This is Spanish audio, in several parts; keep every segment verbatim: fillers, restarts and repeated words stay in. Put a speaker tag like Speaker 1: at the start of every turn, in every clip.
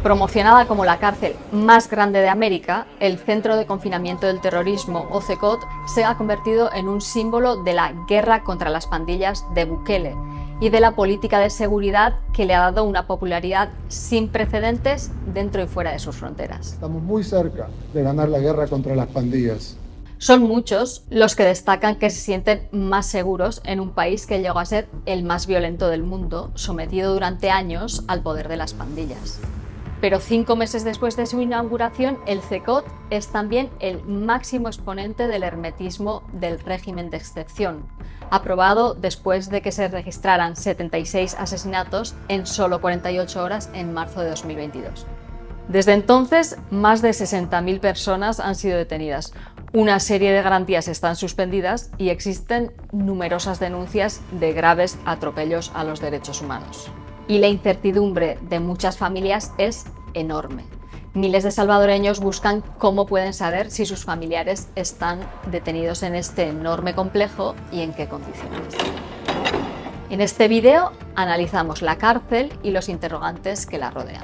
Speaker 1: Promocionada como la cárcel más grande de América, el Centro de Confinamiento del Terrorismo, o CECOT, se ha convertido en un símbolo de la guerra contra las pandillas de Bukele y de la política de seguridad que le ha dado una popularidad sin precedentes dentro y fuera de sus fronteras.
Speaker 2: Estamos muy cerca de ganar la guerra contra las pandillas.
Speaker 1: Son muchos los que destacan que se sienten más seguros en un país que llegó a ser el más violento del mundo, sometido durante años al poder de las pandillas. Pero cinco meses después de su inauguración, el CECOT es también el máximo exponente del hermetismo del régimen de excepción, aprobado después de que se registraran setenta y seis asesinatos en solo cuarenta y ocho horas en marzo de dos mil veintidós. Desde entonces, más de sesenta mil personas han sido detenidas. Una serie de garantías están suspendidas y existen numerosas denuncias de graves atropellos a los derechos humanos. Y la incertidumbre de muchas familias es enorme. Miles de salvadoreños buscan cómo pueden saber si sus familiares están detenidos en este enorme complejo y en qué condiciones. En este vídeo analizamos la cárcel y los interrogantes que la rodean.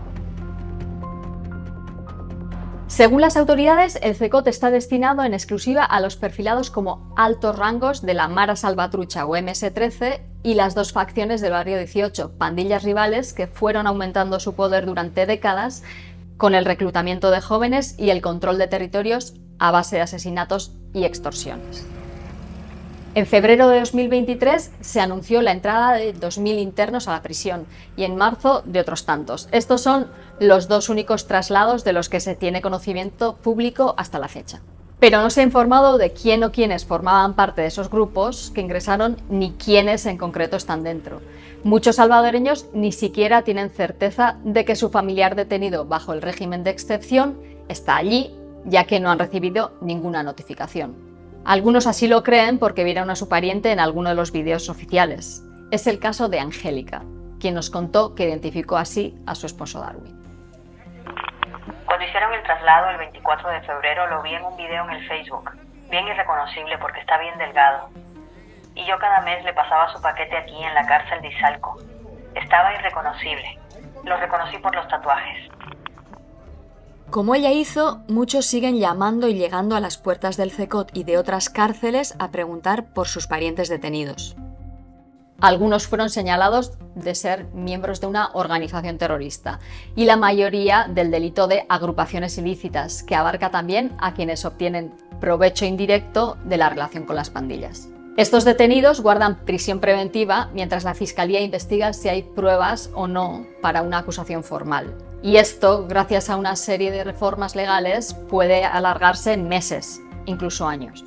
Speaker 1: Según las autoridades, el CECOT está destinado en exclusiva a los perfilados como altos rangos de la Mara Salvatrucha o eme ese trece y las dos facciones del Barrio dieciocho, pandillas rivales que fueron aumentando su poder durante décadas con el reclutamiento de jóvenes y el control de territorios a base de asesinatos y extorsiones. En febrero de dos mil veintitrés se anunció la entrada de dos mil internos a la prisión y en marzo de otros tantos. Estos son los dos únicos traslados de los que se tiene conocimiento público hasta la fecha. Pero no se ha informado de quién o quiénes formaban parte de esos grupos que ingresaron ni quiénes en concreto están dentro. Muchos salvadoreños ni siquiera tienen certeza de que su familiar detenido bajo el régimen de excepción está allí, ya que no han recibido ninguna notificación. Algunos así lo creen porque vieron a su pariente en alguno de los vídeos oficiales. Es el caso de Angélica, quien nos contó que identificó así a su esposo Darwin.
Speaker 3: Cuando hicieron el traslado el veinticuatro de febrero lo vi en un video en el Facebook, bien irreconocible porque está bien delgado. Y yo cada mes le pasaba su paquete aquí en la cárcel de Izalco. Estaba irreconocible. Lo reconocí por los tatuajes.
Speaker 1: Como ella hizo, muchos siguen llamando y llegando a las puertas del CECOT y de otras cárceles a preguntar por sus parientes detenidos. Algunos fueron señalados de ser miembros de una organización terrorista y la mayoría del delito de agrupaciones ilícitas, que abarca también a quienes obtienen provecho indirecto de la relación con las pandillas. Estos detenidos guardan prisión preventiva mientras la Fiscalía investiga si hay pruebas o no para una acusación formal. Y esto, gracias a una serie de reformas legales, puede alargarse en meses, incluso años.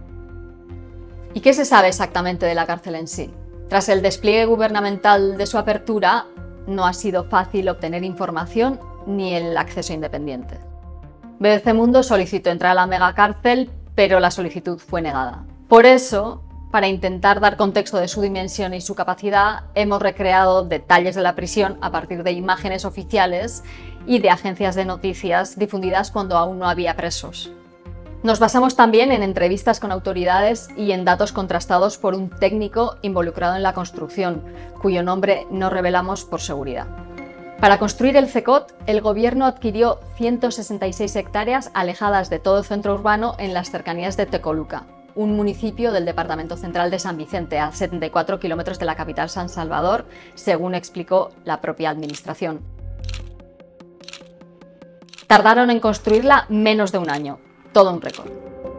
Speaker 1: ¿Y qué se sabe exactamente de la cárcel en sí? Tras el despliegue gubernamental de su apertura, no ha sido fácil obtener información ni el acceso independiente. B B C Mundo solicitó entrar a la megacárcel, pero la solicitud fue negada. Por eso, para intentar dar contexto de su dimensión y su capacidad, hemos recreado detalles de la prisión a partir de imágenes oficiales y de agencias de noticias difundidas cuando aún no había presos. Nos basamos también en entrevistas con autoridades y en datos contrastados por un técnico involucrado en la construcción, cuyo nombre no revelamos por seguridad. Para construir el CECOT, el gobierno adquirió ciento sesenta y seis hectáreas alejadas de todo el centro urbano en las cercanías de Tecoluca, un municipio del departamento central de San Vicente, a setenta y cuatro kilómetros de la capital San Salvador, según explicó la propia administración. Tardaron en construirla menos de un año, todo un récord.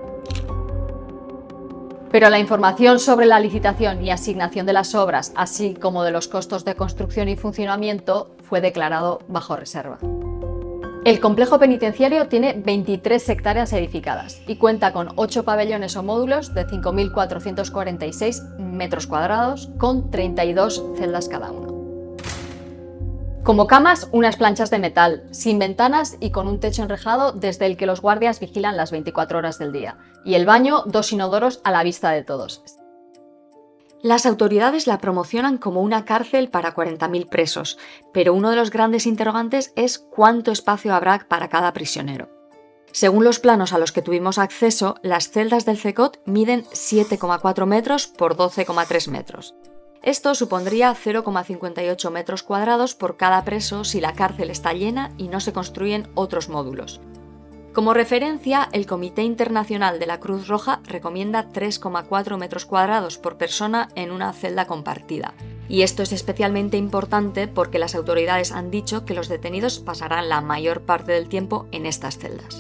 Speaker 1: Pero la información sobre la licitación y asignación de las obras, así como de los costos de construcción y funcionamiento, fue declarado bajo reserva. El complejo penitenciario tiene veintitrés hectáreas edificadas y cuenta con ocho pabellones o módulos de cinco mil cuatrocientos cuarenta y seis metros cuadrados con treinta y dos celdas cada uno. Como camas, unas planchas de metal, sin ventanas y con un techo enrejado desde el que los guardias vigilan las veinticuatro horas del día. Y el baño, dos inodoros a la vista de todos. Las autoridades la promocionan como una cárcel para cuarenta mil presos, pero uno de los grandes interrogantes es cuánto espacio habrá para cada prisionero. Según los planos a los que tuvimos acceso, las celdas del CECOT miden siete coma cuatro metros por doce coma tres metros. Esto supondría cero coma cincuenta y ocho metros cuadrados por cada preso si la cárcel está llena y no se construyen otros módulos. Como referencia, el Comité Internacional de la Cruz Roja recomienda tres coma cuatro metros cuadrados por persona en una celda compartida. Y esto es especialmente importante porque las autoridades han dicho que los detenidos pasarán la mayor parte del tiempo en estas celdas.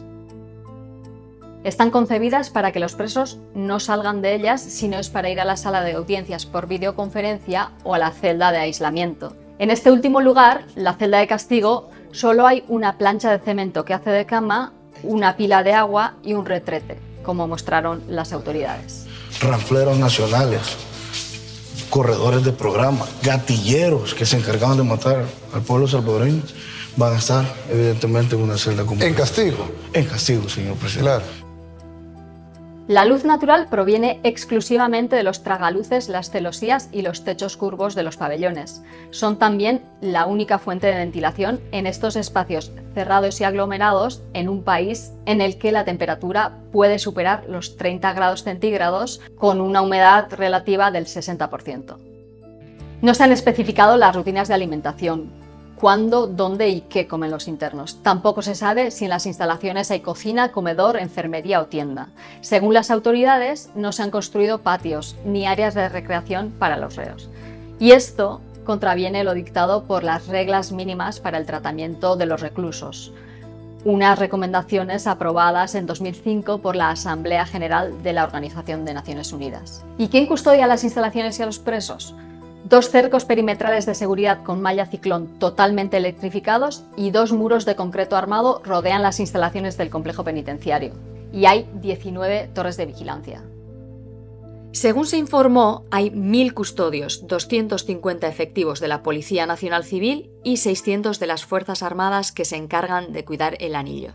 Speaker 1: Están concebidas para que los presos no salgan de ellas si no es para ir a la sala de audiencias por videoconferencia o a la celda de aislamiento. En este último lugar, la celda de castigo, solo hay una plancha de cemento que hace de cama, una pila de agua y un retrete, como mostraron las autoridades.
Speaker 4: Ranfleros nacionales, corredores de programa, gatilleros que se encargaban de matar al pueblo salvadoreño van a estar evidentemente en una celda común.
Speaker 2: ¿En castigo?
Speaker 4: En castigo, señor presidente.
Speaker 2: Claro.
Speaker 1: La luz natural proviene exclusivamente de los tragaluces, las celosías y los techos curvos de los pabellones. Son también la única fuente de ventilación en estos espacios cerrados y aglomerados en un país en el que la temperatura puede superar los treinta grados centígrados con una humedad relativa del sesenta por ciento. No se han especificado las rutinas de alimentación. Cuándo, dónde y qué comen los internos. Tampoco se sabe si en las instalaciones hay cocina, comedor, enfermería o tienda. Según las autoridades, no se han construido patios ni áreas de recreación para los reos. Y esto contraviene lo dictado por las reglas mínimas para el tratamiento de los reclusos, unas recomendaciones aprobadas en dos mil cinco por la Asamblea General de la Organización de Naciones Unidas. ¿Y quién custodia las instalaciones y a los presos? Dos cercos perimetrales de seguridad con malla ciclón totalmente electrificados y dos muros de concreto armado rodean las instalaciones del complejo penitenciario. Y hay diecinueve torres de vigilancia. Según se informó, hay mil custodios, doscientos cincuenta efectivos de la Policía Nacional Civil y seiscientos de las Fuerzas Armadas que se encargan de cuidar el anillo.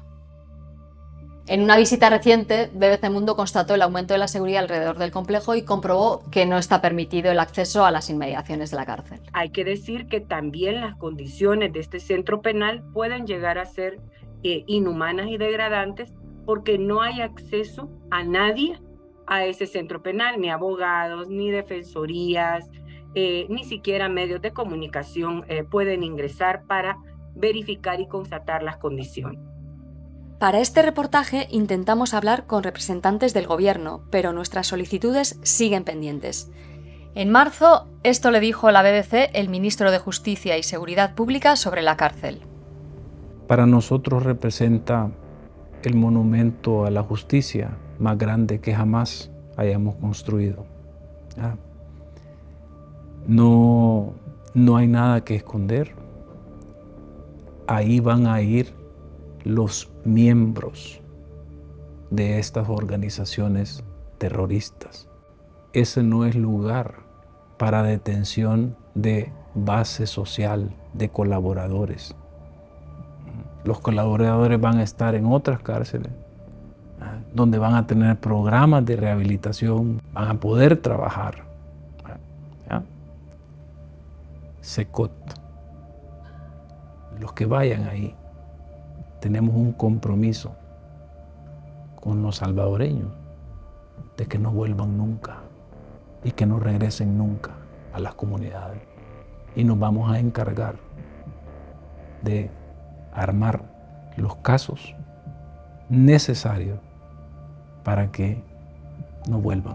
Speaker 1: En una visita reciente, B B C Mundo constató el aumento de la seguridad alrededor del complejo y comprobó que no está permitido el acceso a las inmediaciones de la cárcel.
Speaker 5: Hay que decir que también las condiciones de este centro penal pueden llegar a ser eh, inhumanas y degradantes porque no hay acceso a nadie a ese centro penal, ni abogados, ni defensorías, eh, ni siquiera medios de comunicación eh, pueden ingresar para verificar y constatar las condiciones.
Speaker 1: Para este reportaje intentamos hablar con representantes del gobierno, pero nuestras solicitudes siguen pendientes. En marzo, esto le dijo a la B B C el ministro de Justicia y Seguridad Pública sobre la cárcel.
Speaker 6: Para nosotros representa el monumento a la justicia más grande que jamás hayamos construido. ¿Ah? No, no hay nada que esconder. Ahí van a ir los miembros de estas organizaciones terroristas. Ese no es lugar para detención de base social, de colaboradores. Los colaboradores van a estar en otras cárceles, ¿eh? donde van a tener programas de rehabilitación, van a poder trabajar. ¿Ya? SECOT, los que vayan ahí, tenemos un compromiso con los salvadoreños de que no vuelvan nunca y que no regresen nunca a las comunidades. Y nos vamos a encargar de armar los casos necesarios para que no vuelvan.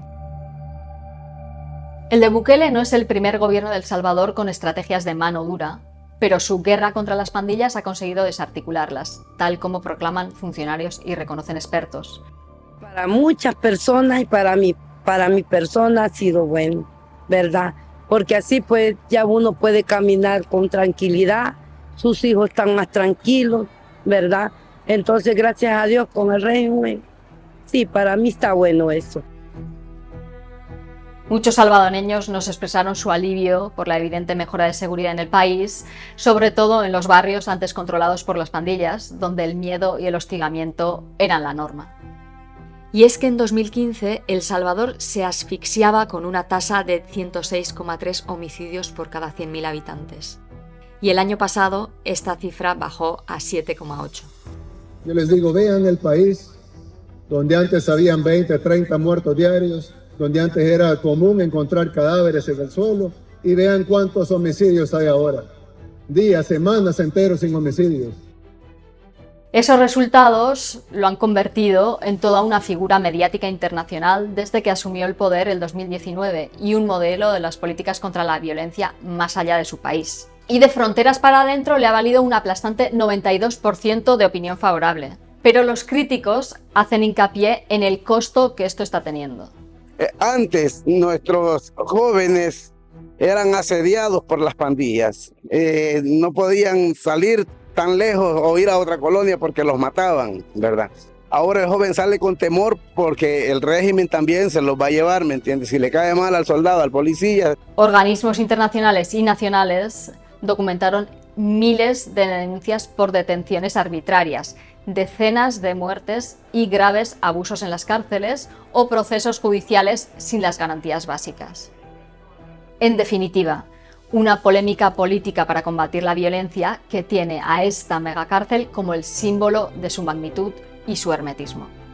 Speaker 1: El de Bukele no es el primer gobierno de El Salvador con estrategias de mano dura, pero su guerra contra las pandillas ha conseguido desarticularlas, tal como proclaman funcionarios y reconocen expertos.
Speaker 7: Para muchas personas y para mi, para mi persona ha sido bueno, ¿verdad? Porque así pues ya uno puede caminar con tranquilidad, sus hijos están más tranquilos, ¿verdad? Entonces, gracias a Dios con el régimen, sí, para mí está bueno eso.
Speaker 1: Muchos salvadoreños nos expresaron su alivio por la evidente mejora de seguridad en el país, sobre todo en los barrios antes controlados por las pandillas, donde el miedo y el hostigamiento eran la norma. Y es que en dos mil quince El Salvador se asfixiaba con una tasa de ciento seis coma tres homicidios por cada cien mil habitantes. Y el año pasado esta cifra bajó a siete coma ocho.
Speaker 2: Yo les digo, vean el país donde antes habían veinte, treinta muertos diarios, donde antes era común encontrar cadáveres en el suelo, y vean cuántos homicidios hay ahora. Días, semanas enteros sin homicidios.
Speaker 1: Esos resultados lo han convertido en toda una figura mediática internacional desde que asumió el poder el dos mil diecinueve y un modelo de las políticas contra la violencia más allá de su país. Y de fronteras para adentro le ha valido un aplastante noventa y dos por ciento de opinión favorable. Pero los críticos hacen hincapié en el costo que esto está teniendo.
Speaker 8: Antes nuestros jóvenes eran asediados por las pandillas, eh, no podían salir tan lejos o ir a otra colonia porque los mataban, ¿verdad? Ahora el joven sale con temor porque el régimen también se los va a llevar, ¿me entiendes? Si le cae mal al soldado, al policía.
Speaker 1: Organismos internacionales y nacionales documentaron miles de denuncias por detenciones arbitrarias, decenas de muertes y graves abusos en las cárceles o procesos judiciales sin las garantías básicas. En definitiva, una polémica política para combatir la violencia que tiene a esta megacárcel como el símbolo de su magnitud y su hermetismo.